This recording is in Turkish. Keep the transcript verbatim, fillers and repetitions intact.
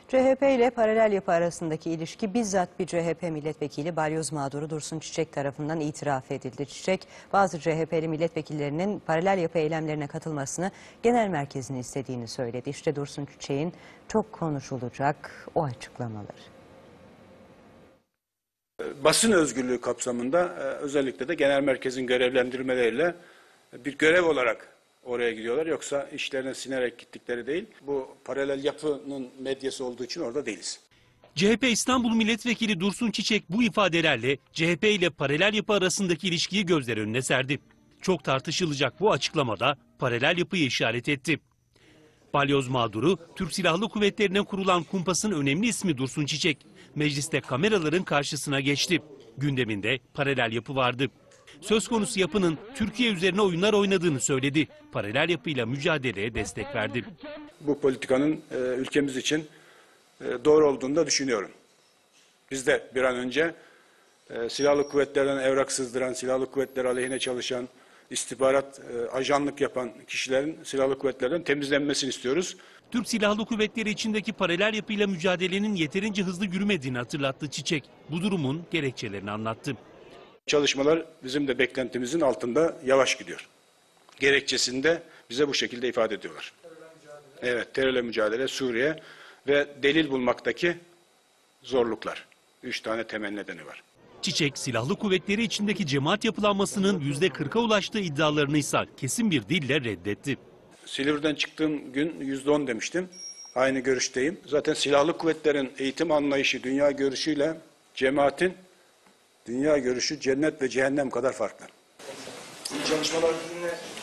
C H P ile paralel yapı arasındaki ilişki bizzat bir C H P milletvekili balyoz mağduru Dursun Çiçek tarafından itiraf edildi. Çiçek, bazı C H P'li milletvekillerinin paralel yapı eylemlerine katılmasını genel merkezin istediğini söyledi. İşte Dursun Çiçek'in çok konuşulacak o açıklamaları. Basın özgürlüğü kapsamında özellikle de genel merkezin görevlendirmeleriyle bir görev olarak oraya gidiyorlar. Yoksa işlerine sinerek gittikleri değil. Bu paralel yapının medyası olduğu için orada değiliz. C H P İstanbul Milletvekili Dursun Çiçek bu ifadelerle C H P ile paralel yapı arasındaki ilişkiyi gözler önüne serdi. Çok tartışılacak bu açıklamada paralel yapıyı işaret etti. Balyoz mağduru, Türk Silahlı Kuvvetleri'ne kurulan kumpasın önemli ismi Dursun Çiçek. Mecliste kameraların karşısına geçti. Gündeminde paralel yapı vardı. Söz konusu yapının Türkiye üzerine oyunlar oynadığını söyledi. Paralel yapıyla mücadeleye destek verdi. Bu politikanın e, ülkemiz için e, doğru olduğunu da düşünüyorum. Biz de bir an önce e, silahlı kuvvetlerden evrak sızdıran, silahlı kuvvetler aleyhine çalışan, istihbarat, e, ajanlık yapan kişilerin silahlı kuvvetlerden temizlenmesini istiyoruz. Türk Silahlı Kuvvetleri içindeki paralel yapıyla mücadelenin yeterince hızlı yürümediğini hatırlattı Çiçek. Bu durumun gerekçelerini anlattı. Çalışmalar bizim de beklentimizin altında yavaş gidiyor. Gerekçesini de bize bu şekilde ifade ediyorlar. Evet, terörle mücadele, Suriye ve delil bulmaktaki zorluklar. Üç tane temel nedeni var. Çiçek, silahlı kuvvetleri içindeki cemaat yapılanmasının yüzde kırka ulaştığı iddialarını ise kesin bir dille reddetti. Silivri'den çıktığım gün yüzde on demiştim. Aynı görüşteyim. Zaten silahlı kuvvetlerin eğitim anlayışı, dünya görüşüyle cemaatin dünya görüşü cennet ve cehennem kadar farklı. İyi çalışmalar sizinle.